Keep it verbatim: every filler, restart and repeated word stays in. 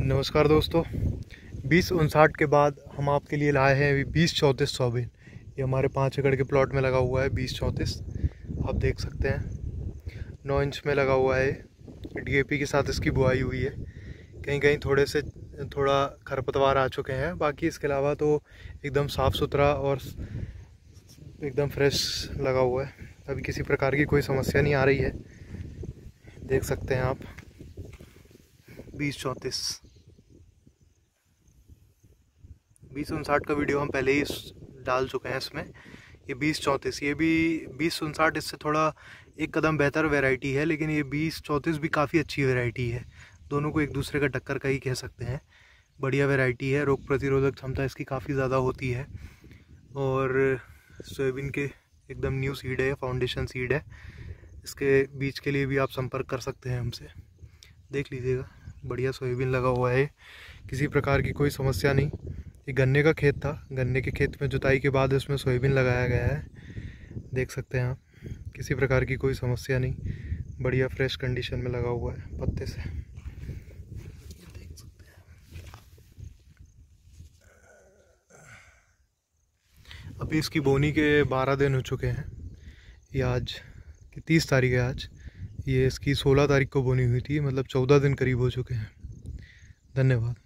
नमस्कार दोस्तों, बीस उनसाठ के बाद हम आपके लिए लाए हैं अभी बीस चौंतीस सोयाबीन। ये हमारे पाँच एकड़ के प्लॉट में लगा हुआ है बीस चौंतीस। आप देख सकते हैं नौ इंच में लगा हुआ है। डीएपी के साथ इसकी बुआई हुई है। कहीं कहीं थोड़े से थोड़ा खरपतवार आ चुके हैं, बाकी इसके अलावा तो एकदम साफ़ सुथरा और एकदम फ्रेश लगा हुआ है। अभी किसी प्रकार की कोई समस्या नहीं आ रही है। देख सकते हैं आप बीस चौंतीस बीस उनसाठ का वीडियो हम पहले ही डाल चुके हैं इसमें। ये बीस चौंतीस, ये भी बीस उनसाठ इससे थोड़ा एक कदम बेहतर वैरायटी है, लेकिन ये बीस चौंतीस भी काफ़ी अच्छी वैरायटी है। दोनों को एक दूसरे का टक्कर का ही कह सकते हैं। बढ़िया वैरायटी है, रोग प्रतिरोधक क्षमता इसकी काफ़ी ज़्यादा होती है। और सोयाबीन के एकदम न्यू सीड है, फाउंडेशन सीड है। इसके बीज के लिए भी आप संपर्क कर सकते हैं हमसे। देख लीजिएगा, बढ़िया सोयाबीन लगा हुआ है, किसी प्रकार की कोई समस्या नहीं। ये गन्ने का खेत था, गन्ने के खेत में जुताई के बाद इसमें सोयाबीन लगाया गया है। देख सकते हैं आप, किसी प्रकार की कोई समस्या नहीं, बढ़िया फ्रेश कंडीशन में लगा हुआ है पत्ते से। देख सकते हैं अभी इसकी बोनी के बारह दिन हो चुके हैं। ये आज की तीस तारीख है आज। ये इसकी सोलह तारीख को बोनी हुई थी, मतलब चौदह दिन करीब हो चुके हैं। धन्यवाद।